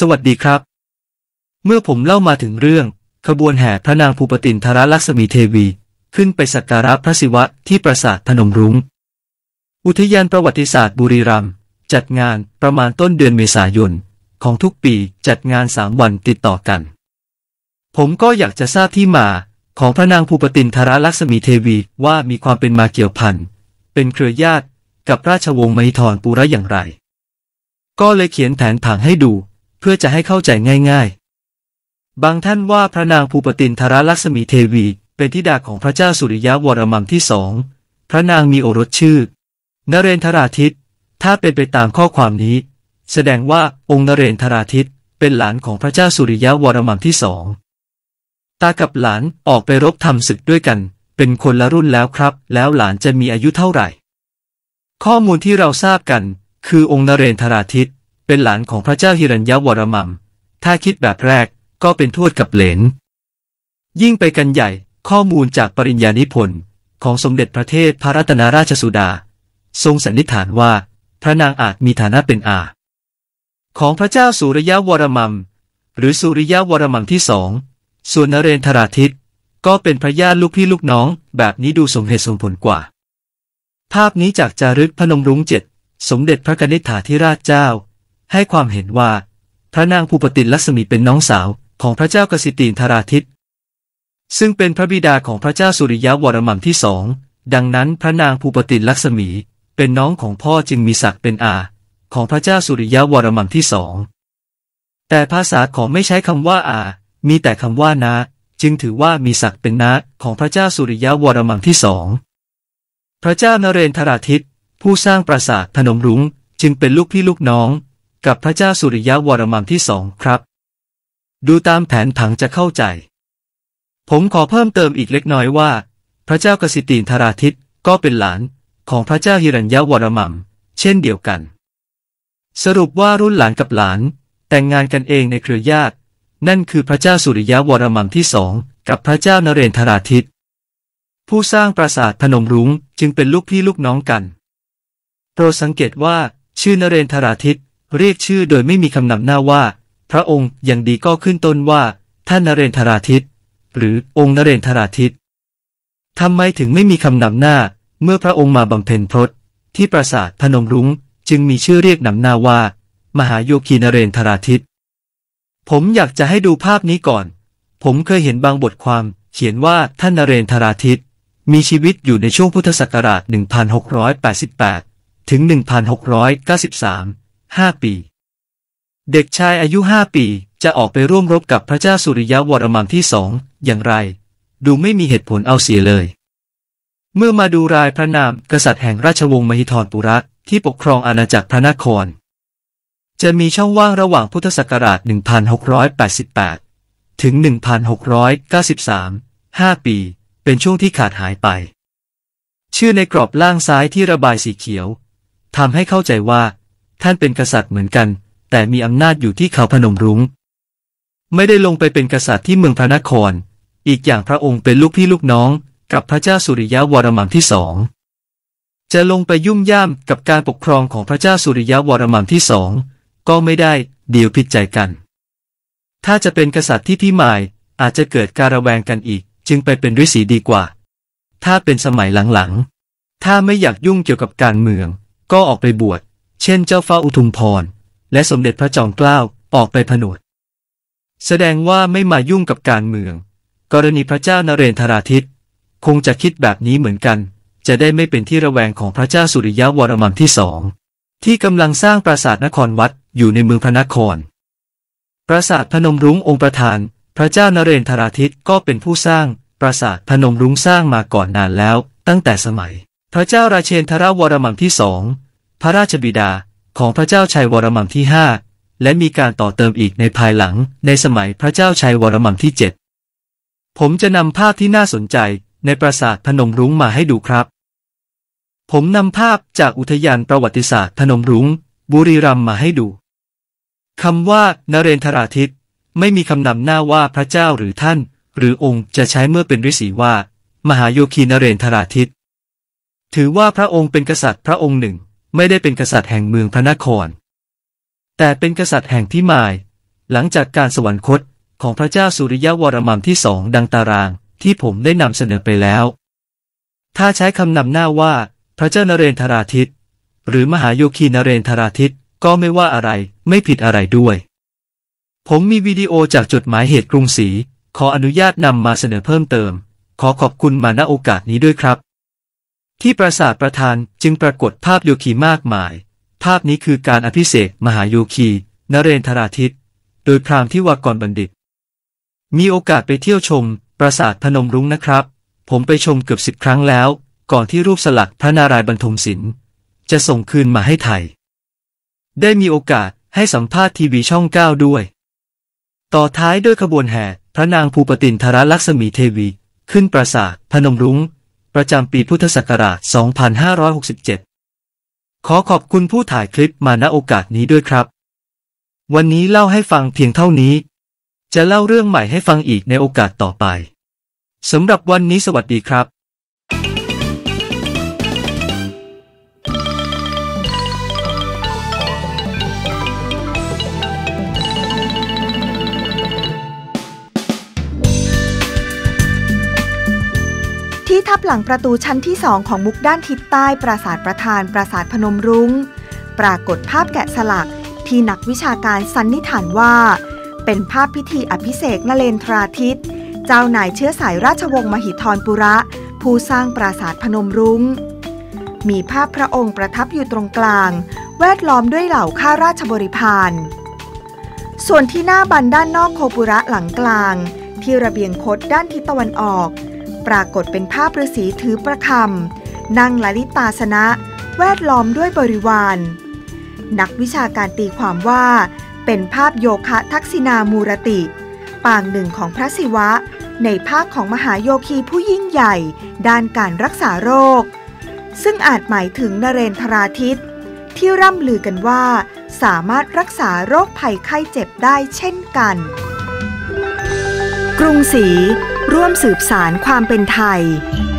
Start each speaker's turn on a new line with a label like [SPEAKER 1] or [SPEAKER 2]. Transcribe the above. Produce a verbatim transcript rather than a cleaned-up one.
[SPEAKER 1] สวัสดีครับเมื่อผมเล่ามาถึงเรื่องขบวนแห่พระนางภูปตินทรลักษมีเทวีขึ้นไปสักการะพระศิวะที่ปราสาทพนมรุ้งอุทยานประวัติศาสตร์บุรีรัมย์จัดงานประมาณต้นเดือนเมษายนของทุกปีจัดงานสามวันติดต่อกันผมก็อยากจะทราบที่มาของพระนางภูปตินทรลักษมีเทวีว่ามีความเป็นมาเกี่ยวพันเป็นเครือญาติกับราชวงศ์มหิธรปุระอย่างไรก็เลยเขียนแผนผังให้ดูเพื่อจะให้เข้าใจง่ายๆบางท่านว่าพระนางภูปตินทรลักษมีเทวีเป็นธิดาของพระเจ้าสุริยวรมันที่สองพระนางมีโอรสชื่อนเรนทราธิตถ้าเป็นไปตามข้อความนี้แสดงว่าองค์นเรนทราธิตเป็นหลานของพระเจ้าสุริยวรมันที่สองตากับหลานออกไปรบทำศึกด้วยกันเป็นคนละรุ่นแล้วครับแล้วหลานจะมีอายุเท่าไหร่ข้อมูลที่เราทราบกันคือองค์นเรนทราธิตเป็นหลานของพระเจ้าหิรัญยวรมันถ้าคิดแบบแรกก็เป็นทวดกับเหลนยิ่งไปกันใหญ่ข้อมูลจากปริญญานิพนธ์ของสมเด็จพระเทพพระรัตนราชสุดาทรงสันนิษฐานว่าพระนางอาจมีฐานะเป็นอาของพระเจ้าสุริยวรมันหรือสุริยวรมันที่สองส่วนนเรนทราธิตก็เป็นพระญาติลูกพี่ลูกน้องแบบนี้ดูสมเหตุสมผลกว่าภาพนี้จากจารึกพนมรุ้งเจ็ดสมเด็จพระกนิษฐาธิราชเจ้าให้ความเห็นว่าพระนางภูปตินลักษมีเป็นน้องสาวของพระเจ้ากสิตินทราธิตซึ่งเป็นพระบิดาของพระเจ้าสุริยวรมันที่สองดังนั้นพระนางภูปตินลักษมีเป็นน้องของพ่อจึงมีศักดิ์เป็นอาของพระเจ้าสุริยวรมันที่สองแต่ภาษาของไม่ใช้คำว่าอามีแต่คำว่าน้าจึงถือว่ามีศักดิ์เป็นน้าของพระเจ้าสุริยวรมันที่สองพระเจ้านเรนทราธิตผู้สร้างปราสาทพนมรุ้งจึงเป็นลูกพี่ลูกน้องกับพระเจ้าสุริยวรมันที่สองครับดูตามแผนผังจะเข้าใจผมขอเพิ่มเติมอีกเล็กน้อยว่าพระเจ้ากสิตินทราธิตก็เป็นหลานของพระเจ้าหิรัญยวรมันเช่นเดียวกันสรุปว่ารุ่นหลานกับหลานแต่งงานกันเองในเครือญาตินั่นคือพระเจ้าสุริยวรมันที่สองกับพระเจ้านเรนทราธิตผู้สร้างปราสาทพนมรุ้งจึงเป็นลูกพี่ลูกน้องกันโปรดสังเกตว่าชื่อนเรนทราธิตเรียกชื่อโดยไม่มีคำนำหน้าว่าพระองค์อย่างดีก็ขึ้นต้นว่าท่านนเรนทราธิตหรือองค์นเรนทราธิตทำไมถึงไม่มีคำนำหน้าเมื่อพระองค์มาบำเพ็ญพรตที่ปราสาทพนมรุ้งจึงมีชื่อเรียกนำหน้าว่ามหาโยคีนเรนทราธิตผมอยากจะให้ดูภาพนี้ก่อนผมเคยเห็นบางบทความเขียนว่าท่านนเรนทราธิตมีชีวิตอยู่ในช่วงพุทธศักราชหนึ่งพันหกร้อยแปดสิบแปดถึงหนึ่งพันหกร้อยเก้าสิบสาม ห้าปีเด็กชายอายุห้าปีจะออกไปร่วมรบกับพระเจ้าสุริยวรมันที่สองอย่างไรดูไม่มีเหตุผลเอาเสียเลยเมื่อมาดูรายพระนามกษัตริย์แห่งราชวงศ์มหิธรปุระที่ปกครองอาณาจักรพระนครจะมีช่องว่างระหว่างพุทธศักราชหนึ่งพันหกร้อยแปดสิบแปดถึงหนึ่งพันหกร้อยเก้าสิบสาม ห้าปีเป็นช่วงที่ขาดหายไปชื่อในกรอบล่างซ้ายที่ระบายสีเขียวทำให้เข้าใจว่าท่านเป็นกษัตริย์เหมือนกันแต่มีอำนาจอยู่ที่เขาพนมรุ้งไม่ได้ลงไปเป็นกษัตริย์ที่เมืองพระนครอีกอย่างพระองค์เป็นลูกพี่ลูกน้องกับพระเจ้าสุริยวรมันที่สองจะลงไปยุ่งย่ามกับการปกครองของพระเจ้าสุริยวรมันที่สองก็ไม่ได้เดี๋ยวผิดใจกันถ้าจะเป็นกษัตริย์ที่พิมายอาจจะเกิดการระแวงกันอีกจึงไปเป็นฤาษีดีกว่าถ้าเป็นสมัยหลังๆถ้าไม่อยากยุ่งเกี่ยวกับการเมืองก็ออกไปบวชเช่นเจ้าฟ้าอุทุมพรและสมเด็จพระจอมเกล้าออกไปผนวดแสดงว่าไม่มายุ่งกับการเมืองกรณีพระเจ้านเรนทราธิตคงจะคิดแบบนี้เหมือนกันจะได้ไม่เป็นที่ระแวงของพระเจ้าสุริยวรมันที่สองที่กำลังสร้างปราสาทนครวัดอยู่ในเมืองพระนครปราสาทพนมรุ้งองค์ประธานพระเจ้านเรนทราธิตก็เป็นผู้สร้างปราสาทพนมรุ้งสร้างมาก่อนนานแล้วตั้งแต่สมัยพระเจ้าราเชนทรวรมันที่สองพระราชบิดาของพระเจ้าชัยวรมันที่ห้าและมีการต่อเติมอีกในภายหลังในสมัยพระเจ้าชัยวรมันที่เจ็ดผมจะนำภาพที่น่าสนใจในปราสาทพนมรุ้งมาให้ดูครับผมนำภาพจากอุทยานประวัติศาสตร์พนมรุ้งบุรีรัมย์มาให้ดูคำว่านเรนทราธิตไม่มีคำนำหน้าว่าพระเจ้าหรือท่านหรือองค์จะใช้เมื่อเป็นฤาษีว่ามหาโยคีนเรนทราธิตถือว่าพระองค์เป็นกษัตริย์พระองค์หนึ่งไม่ได้เป็นกษัตริย์แห่งเมืองพระนครแต่เป็นกษัตริย์แห่งพิมายหลังจากการสวรรคตของพระเจ้าสุริยวรมันที่สองดังตารางที่ผมได้นำเสนอไปแล้วถ้าใช้คำนำหน้าว่าพระเจ้านเรนทราทิตหรือมหาโยคีนเรนทราทิตก็ไม่ว่าอะไรไม่ผิดอะไรด้วยผมมีวิดีโอจากจดหมายเหตุกรุงศรีขออนุญาตนำมาเสนอเพิ่มเติมขอขอบคุณมาณโอกาสนี้ด้วยครับที่ปราสาทประธานจึงปรากฏภาพโยคีมากมายภาพนี้คือการอภิเษกมหาโยคีนเรนทราทิตโดยพราหมณ์ที่วากรบัณฑิตมีโอกาสไปเที่ยวชมปราสาทพนมรุ้งนะครับผมไปชมเกือบสิบครั้งแล้วก่อนที่รูปสลักพระนารายณ์บรรทมศิลป์จะส่งคืนมาให้ไทยได้มีโอกาสให้สัมภาษณ์ทีวีช่องเก้าด้วยต่อท้ายด้วยขบวนแห่พระนางภูปตินทรลักษมีเทวีขึ้นปราสาทพนมรุ้งประจำปีพุทธศักราช สองพันห้าร้อยหกสิบเจ็ด ขอขอบคุณผู้ถ่ายคลิปมาณโอกาสนี้ด้วยครับวันนี้เล่าให้ฟังเพียงเท่านี้จะเล่าเรื่องใหม่ให้ฟังอีกในโอกาสต่อไปสำหรับวันนี้สวัสดีครับ
[SPEAKER 2] ที่ทับหลังประตูชั้นที่สองของมุกด้านทิศใต้ปราสาทประธานปราสาทพนมรุ้งปรากฏภาพแกะสลักที่นักวิชาการสันนิษฐานว่าเป็นภาพพิธีอภิเษกนเรนทราทิตเจ้านายเชื้อสายราชวงศ์มหิธรปุระผู้สร้างปราสาทพนมรุ้งมีภาพพระองค์ประทับอยู่ตรงกลางแวดล้อมด้วยเหล่าข้าราชบริพารส่วนที่หน้าบันด้านนอกโคปุระหลังกลางที่ระเบียงคดด้านทิศตะวันออกปรากฏเป็นภาพฤาษีถือประคำนั่งลลิตาสนะแวดล้อมด้วยบริวารนักวิชาการตีความว่าเป็นภาพโยคะทักษิณามูรติปางหนึ่งของพระศิวะในภาคของมหาโยคีผู้ยิ่งใหญ่ด้านการรักษาโรคซึ่งอาจหมายถึงนเรนทราทิตที่ร่ำลือกันว่าสามารถรักษาโรคภัยไข้เจ็บได้เช่นกันกรุงศรีร่วมสืบสานความเป็นไทย